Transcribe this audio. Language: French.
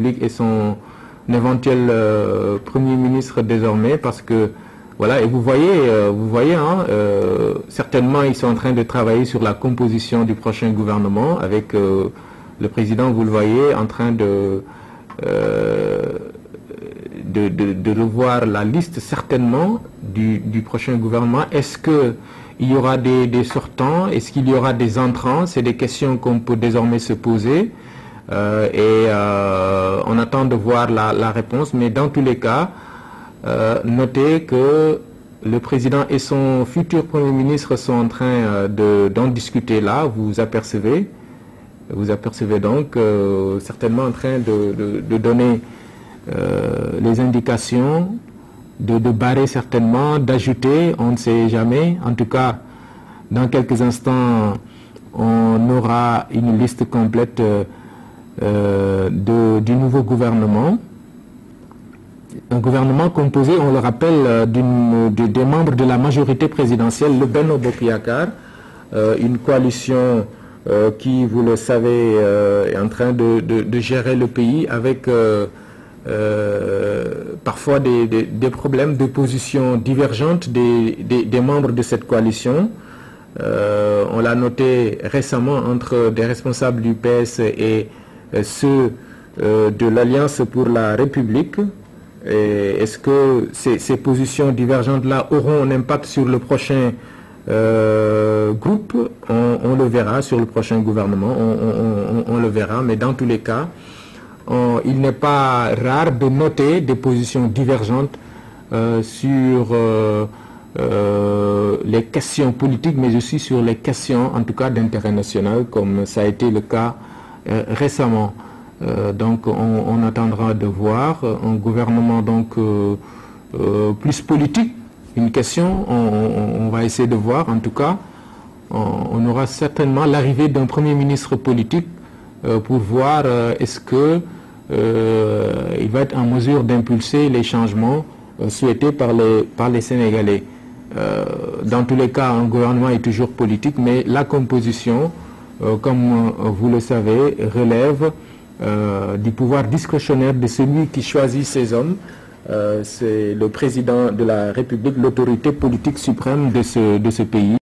République et son éventuel Premier ministre désormais, parce que voilà, et vous voyez, hein, certainement ils sont en train de travailler sur la composition du prochain gouvernement avec le président, vous le voyez, en train de revoir la liste certainement du prochain gouvernement. Est-ce qu'il y aura des sortants? Est-ce qu'il y aura des entrants? C'est des questions qu'on peut désormais se poser et on attend de voir la réponse. Mais dans tous les cas, notez que le président et son futur Premier ministre sont en train d'en discuter là, vous apercevez donc certainement en train de donner les indications, de barrer certainement, d'ajouter, on ne sait jamais. En tout cas, dans quelques instants, on aura une liste complète du nouveau gouvernement. Un gouvernement composé, on le rappelle, des membres de la majorité présidentielle, le Benno Bokk Yakaar, une coalition qui, vous le savez, est en train de gérer le pays avec parfois des problèmes de position divergentes des membres de cette coalition. On l'a noté récemment entre des responsables du PS et ceux de l'Alliance pour la République. Est-ce que ces positions divergentes-là auront un impact sur le prochain groupe? On le verra sur le prochain gouvernement, on le verra, mais dans tous les cas, il n'est pas rare de noter des positions divergentes sur les questions politiques, mais aussi sur les questions, en tout cas, d'intérêt national, comme ça a été le cas récemment. Donc on attendra de voir un gouvernement donc plus politique, une question, on va essayer de voir. En tout cas, on aura certainement l'arrivée d'un Premier ministre politique pour voir est-ce que il va être en mesure d'impulser les changements souhaités par les Sénégalais. Dans tous les cas, un gouvernement est toujours politique, mais la composition, comme vous le savez, relève du pouvoir discrétionnaire de celui qui choisit ses hommes. C'est le président de la République, l'autorité politique suprême de ce pays.